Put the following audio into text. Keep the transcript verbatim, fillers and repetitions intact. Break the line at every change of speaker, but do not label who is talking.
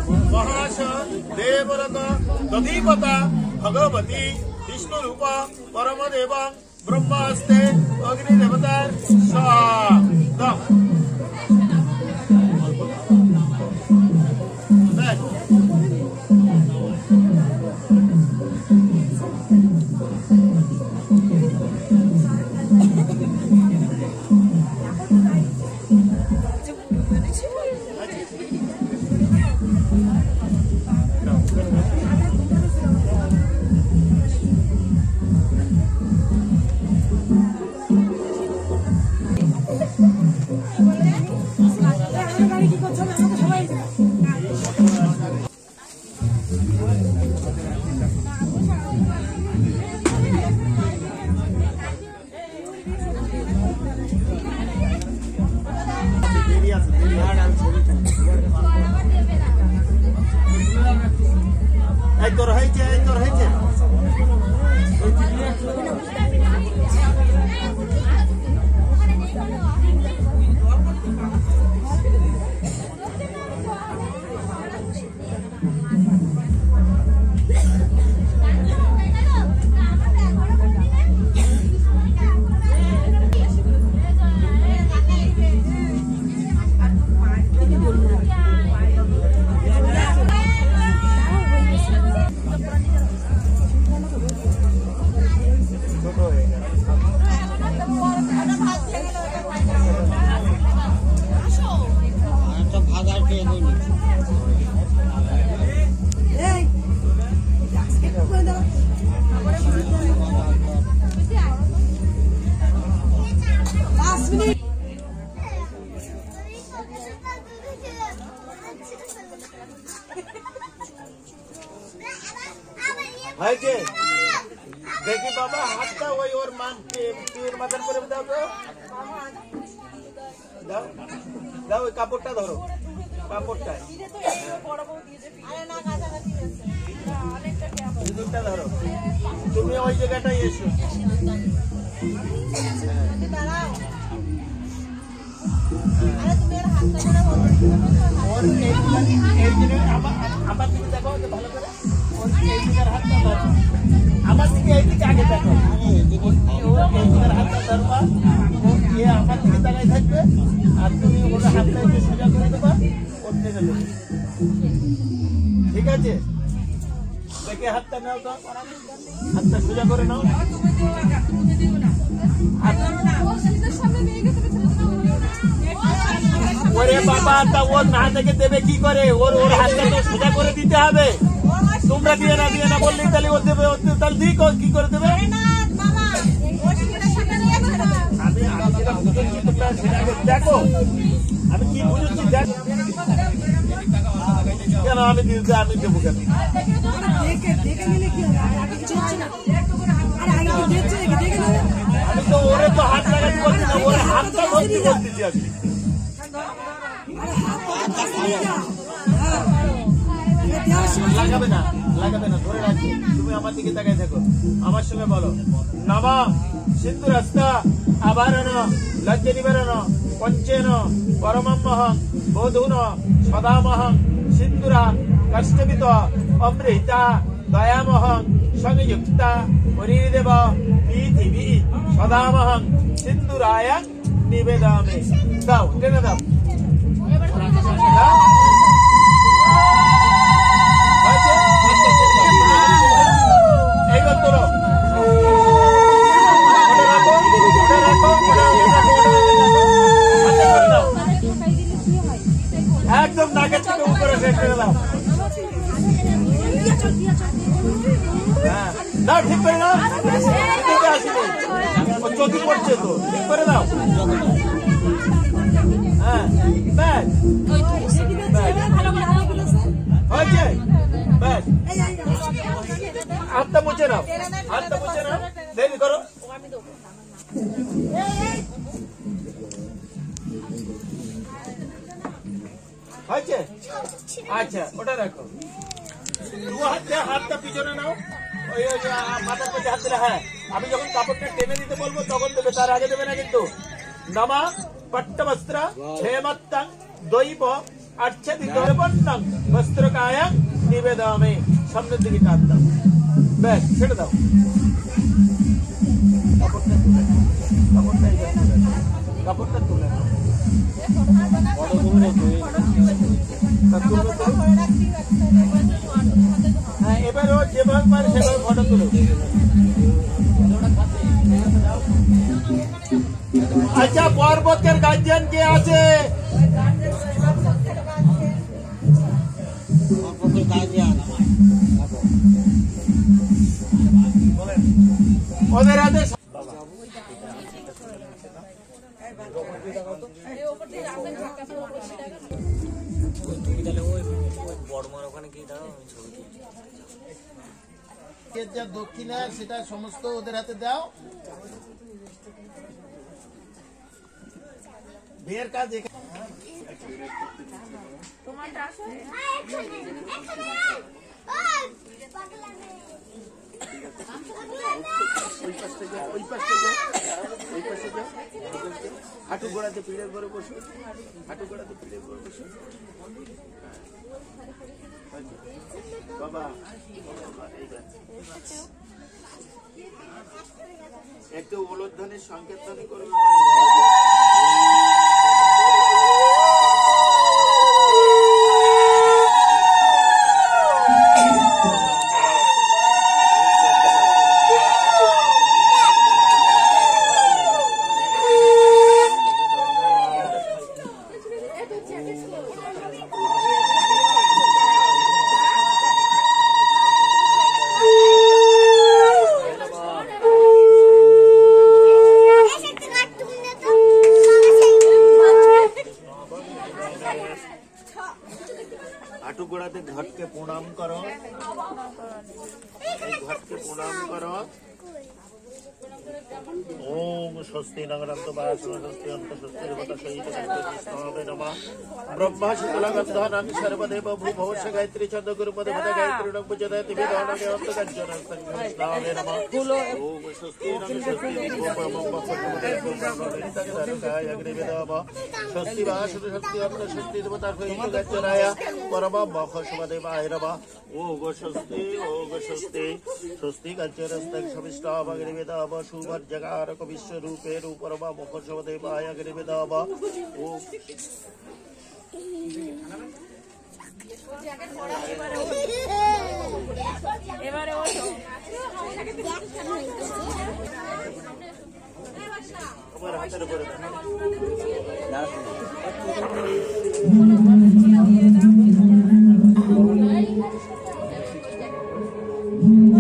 महाश देवरत दधीपता भगवती विष्णु रूप परमदेव ब्रह्मास्ते अग्निदेवतार स्वाहा देखी बाबा हाथটা ওই ওর মান পীর মাথার পরে দাও তো দাও দাও ওই কাপড়টা ধরো কাপড়টা বড় বউ দিয়ে দে আরে না কাছাকাছি আছে অনেকটা গ্যাপ আছে দুটো ধরো তুমি ওই জায়গাটায় এসো দাঁড়াও আরে তুমি এর হাতটা ধরে ওর এই এই দিনে আমার আমার দিকে দেখো ভালো করে ওর এই দিকের হাতটা ধরো আমার দিকে এই দিকে আগে দেখো ওর এই দিকের হাতটা ধরবা ও এ আমার দিকে তাকাই থাকবে আর তুমি ওর হাতটা একটু সোজা করে দেবা ওর থেকে দেবে ঠিক আছে দেখে হাতটা নাও তো হাতটা সোজা করে নাও ওরে বাবা তা ওর না থেকে দেবে কি করে ওর ওর হাতটা তো সোজা করে দিতে হবে তোমরা দিয়ে না দিয়ে না বললেই তাহলে ও দেবে তাহলে দিই কি করে দেবে দেখো আমি কি বুঝেছি দেখ কেন আমি দিতে আমি দেবো কেন আমি তো ওরে তো হাত লাগাতে বলছি না ওর হাতটা ধরতে বলতেছি আমি লাগাবে না লাগাবে না ধরে রাখবে তুমি আমার দিকে তাকাই থাকো আমার সঙ্গে বলো নমা সিন্ধু রাস্তা আবরণ লজ্জা নিবারণ পঞ্চেন পরমমহং বোধুন সদামহং সিন্ধুরা কষ্টবিত অমৃতা দয়ামহং সংযুক্তা পরিদেব পৃথিবী সদামহং সিন্ধুরায় নিবেদামি দাও টেনে দাও একদম নাকের থেকে উপরে সেট করে দাও হ্যাঁ দাও ঠিক করে দাও চোখে পড়ছে তো ঠিক করে দাও হ্যাঁ ব্যাস হয়েছে ব্যাস হাতটা মুছে নাও হাতটা মুছে নাও দেরি করো হয়েছে আচ্ছা ওটা রাখো দু হাতে হাতটা পিছনে নাও ওই মাথার মধ্যে হাত দিলে হ্যাঁ আমি যখন কাপড়টা টেনে দিতে বলবো তখন দেবে তার আগে দেবে না কিন্তু নমা পট্টবস্ত্র হেমত্তং দৈব আচ্ছাদিতবন্নং বস্ত্রকায়ং নিবেদয়ামি। সামনের দিকে টান দাও, ব্যাস ছেড়ে দাও। কাপড়টা তুলে নাও, কাপড়টা এই কাপড়টা তুলে নাও। হ্যাঁ, এবার ও যেভাবে পারে সেভাবে ফটো তুলো। আচ্ছা, পর্বতের গার্জিয়ান কে আছে? ওদের হাতে যা দক্ষিণা সেটা সমস্ত ওদের হাতে দাও। বিয়ের কাজ হাঁটু গোড়াতে পিড়ের করে বসো, হাঁটু গোড়াতে পিড়ের করে বসো বাবা। একটু উলোধ্বনির সংকীর্তন করবে। हाटू गोड़ाते घट के प्रणाम करो, घट के प्रणाम करो। ओम स्वस्ति नगरंत भाषण स्वस्ति अंत स्वस्ति देवता सहित कृष्णावे नमः। ब्रह्मा शीतला गंधानां सर्वदेव भूभवस्य गायत्री छंद गुरुपद भद गायत्री नम पूजते तिभि दानके अंत गज्जन कृष्णावे नमः। ओम स्वस्ति नम स्वस्ति देवो ब्रह्म पद्मते अग्निवेदम स्वस्ति भाषण स्वस्ति अंत स्वस्ति देवता सहित गज्जनाय परम मखशुभदेवाय नमः। ओम स्वस्ति ओम स्वस्ति स्वस्ति गज्जनस्तक समिष्टाव अग्निवेदम शुभर जगारक विश्व रूपे रूपरमा मखशुभदेवाय अग्निवेदम। ओम
এবারে ওঠো
আমার হাতের উপরে দাও।